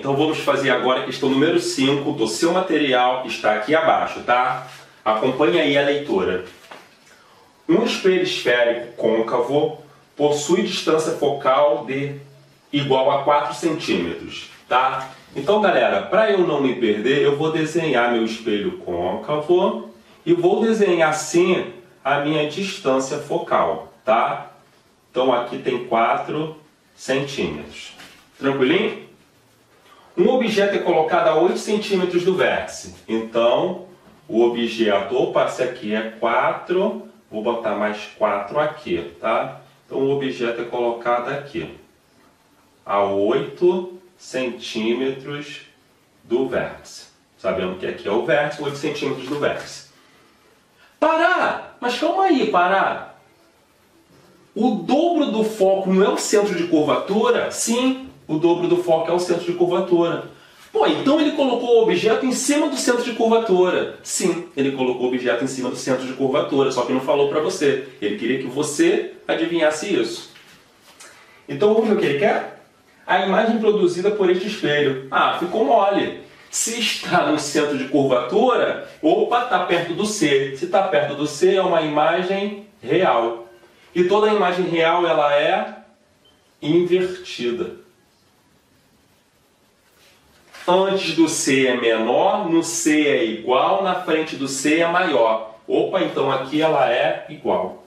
então vamos fazer agora a questão número 5 do seu material que está aqui abaixo, tá? Acompanhe aí a leitura. Um espelho esférico côncavo possui distância focal de igual a 4 centímetros, tá? Então, galera, para eu não me perder, eu vou desenhar meu espelho côncavo e vou desenhar assim a minha distância focal, tá? Então aqui tem 4 centímetros. Tranquilinho? Um objeto é colocado a 8 centímetros do vértice. Então, o objeto, opa, esse aqui é 4, vou botar mais 4 aqui, tá? Então o objeto é colocado aqui, a 8 centímetros do vértice. Sabemos que aqui é o vértice, 8 centímetros do vértice. Pará! Mas calma aí, Pará! O dobro do foco não é o centro de curvatura? Sim, o dobro do foco é o centro de curvatura. Pô, então ele colocou o objeto em cima do centro de curvatura. Sim, ele colocou o objeto em cima do centro de curvatura, só que não falou para você. Ele queria que você adivinhasse isso. Então vamos ver o que ele quer? A imagem produzida por este espelho. Ah, ficou mole. Se está no centro de curvatura, opa, está perto do C. Se está perto do C, é uma imagem real. E toda imagem real, ela é invertida. Antes do C é menor, no C é igual, na frente do C é maior. Opa, então aqui ela é igual.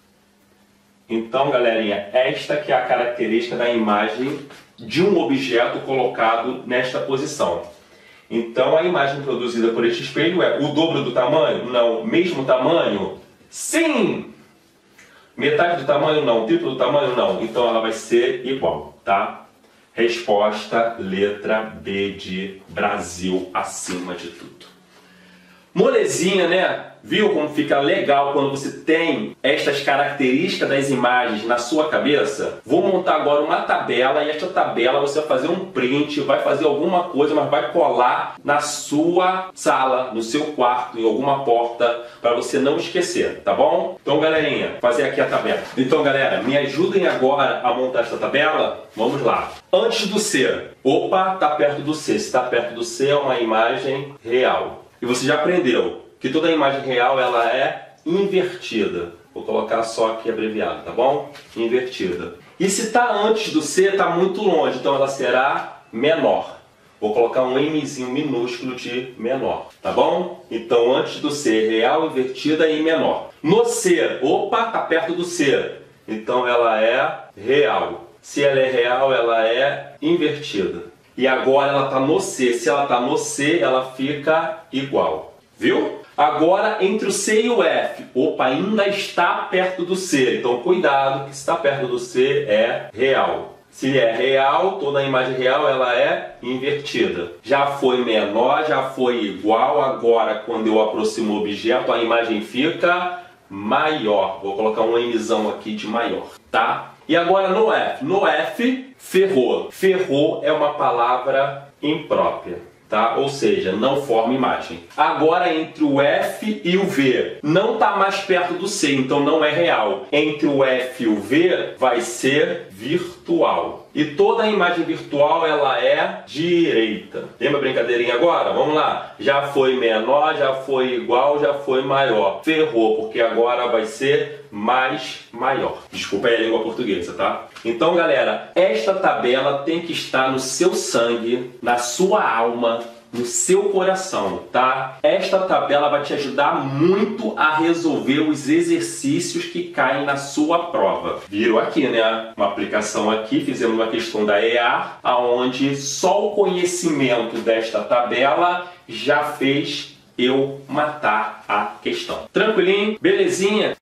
Então, galerinha, esta que é a característica da imagem de um objeto colocado nesta posição. Então, a imagem produzida por este espelho é o dobro do tamanho? Não. Mesmo tamanho? Sim! Metade do tamanho? Não. Triplo do tamanho? Não. Então, ela vai ser igual, tá? Resposta, letra B de Brasil, acima de tudo. Molezinha, né? Viu como fica legal quando você tem estas características das imagens na sua cabeça? Vou montar agora uma tabela e esta tabela você vai fazer um print, vai fazer alguma coisa, mas vai colar na sua sala, no seu quarto, em alguma porta, para você não esquecer, tá bom? Então, galerinha, fazer aqui a tabela. Então, galera, me ajudem agora a montar esta tabela? Vamos lá. Antes do C. Opa, tá perto do C. Se está perto do C, é uma imagem real. E você já aprendeu que toda imagem real ela é invertida. Vou colocar só aqui abreviado, tá bom? Invertida. E se está antes do C, está muito longe, então ela será menor. Vou colocar um Mzinho minúsculo de menor, tá bom? Então antes do C, real, invertida e menor. No C, opa, está perto do C. Então ela é real. Se ela é real, ela é invertida. E agora ela está no C. Se ela está no C, ela fica igual. Viu? Agora, entre o C e o F. Opa, ainda está perto do C. Então, cuidado, que se está perto do C é real. Se é real, toda a imagem real ela é invertida. Já foi menor, já foi igual. Agora, quando eu aproximo o objeto, a imagem fica maior. Vou colocar um Mzão aqui de maior, tá? E agora no F. No F, ferrou. Ferrou é uma palavra imprópria, tá? Ou seja, não forma imagem. Agora entre o F e o V, não está mais perto do C, então não é real. Entre o F e o V vai ser virtual. E toda a imagem virtual ela é direita. Lembra a brincadeirinha agora? Vamos lá. Já foi menor, já foi igual, já foi maior. Ferrou, porque agora vai ser mais maior. Desculpa aí a língua portuguesa, tá? Então, galera, esta tabela tem que estar no seu sangue, na sua alma, no seu coração, tá? Esta tabela vai te ajudar muito a resolver os exercícios que caem na sua prova. Viram aqui, né? Uma aplicação aqui, fizemos uma questão da EA, aonde só o conhecimento desta tabela já fez eu matar a questão. Tranquilinho? Belezinha?